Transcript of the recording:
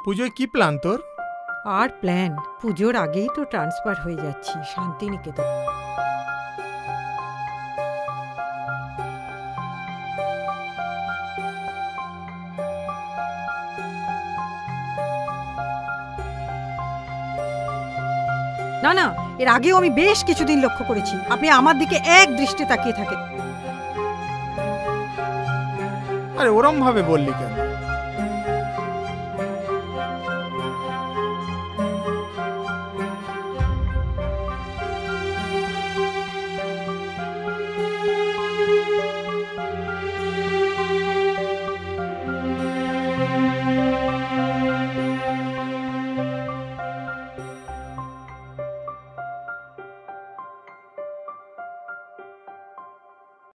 পুজোয় কি প্ল্যান তোর? আর প্ল্যান, পুজোর আগেই তো ট্রান্সফার হয়ে যাচ্ছি শান্তিনিকেতন। না না, এর আগেও আমি বেশ কিছুদিন লক্ষ্য করেছি আপনি আমার দিকে এক দৃষ্টি তাকিয়ে থাকেন। আরে ওরম ভাবে বললি কেন?